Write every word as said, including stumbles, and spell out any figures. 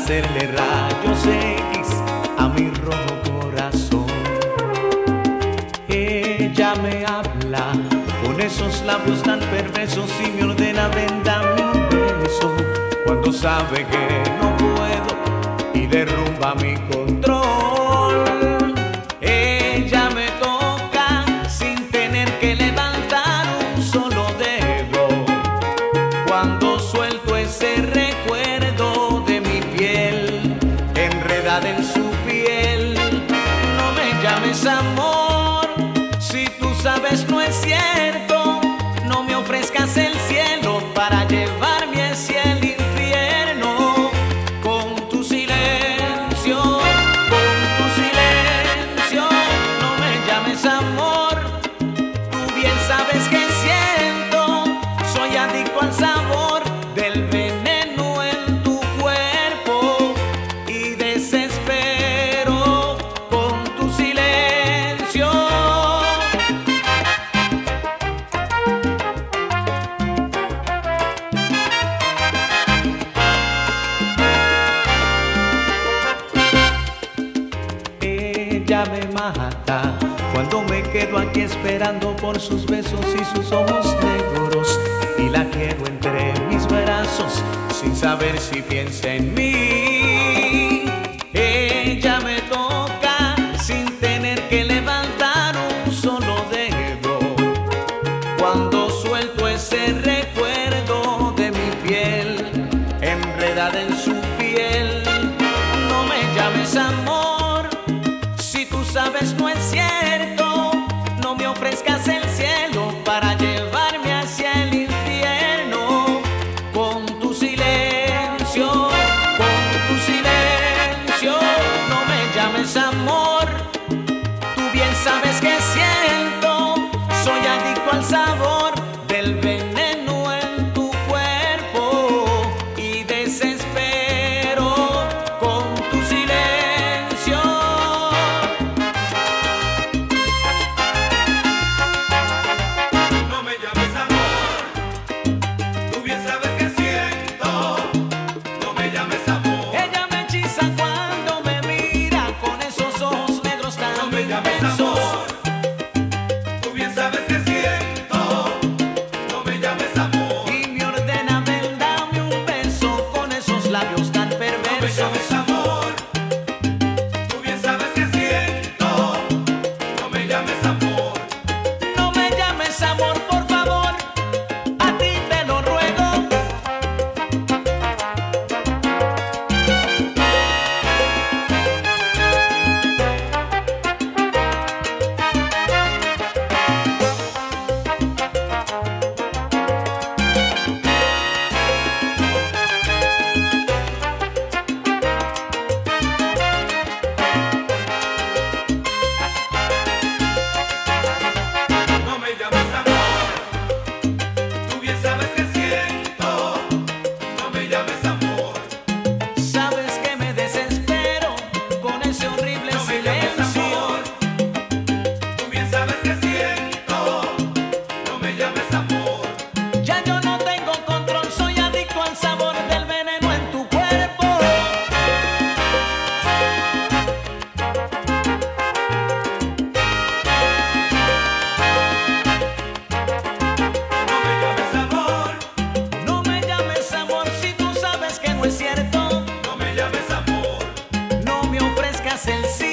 hacerle rayos X a mi rojo corazón. Ella me habla con esos labios tan perversos y me ordena ven dame un beso, cuando sabe que no puedo y derrumba mi control. Ella me toca sin tener que levantar un solo dedo, cuando suelto ese recuerdo de mi piel enredada en su piel. No me llames amor, si tú sabes no es cierto. No me ofrezcas el cielo para llevarme hacia el infierno. Con tu silencio, con tu silencio, no me llames amor. Tú bien sabes que siento, soy adicto al sabor del veneno en tu cuerpo y desespero con tu silencio. Ella me mata cuando me quedo aquí esperando por sus besos y sus ojos negros, y la quiero entre mis brazos sin saber si piensa en mí. Ella me toca sin tener que levantar un solo dedo, cuando suelto ese recuerdo de mi piel enredada en su piel. No me llames amor, si tú sabes no es cierto. No me ofrezcas el cielo para llevarme hacia el infierno. Con tu silencio, con tu silencio, no me llames amor. Tú bien sabes que siento, soy adicto al sabor del veneno en tu cuerpo y desespero con tu silencio. No me llames amor, tú bien sabes que siento. No me llames amor, Ella me hechiza cuando me mira con esos ojos negros tan no me llames intensos. amor, tú bien sabes que siento. No me llames amor, Y me ordena ven dame un beso con esos labios tan no me perversos. llames amor, tú bien sabes que siento. No me llames amor, No me llames amor, por favor, a ti te lo ruego. no me llames amor, tú bien sabes que siento. No me llames amor, Sabes que me desespero con ese horrible no me llames silencio. amor, tú bien sabes que siento. No me llames amor, Ya yo no tengo control, soy adicto al sabor del veneno en tu cuerpo. no me llames amor, No me llames amor si tú sabes que no es cierto. no me llames amor, No me ofrezcas el cielo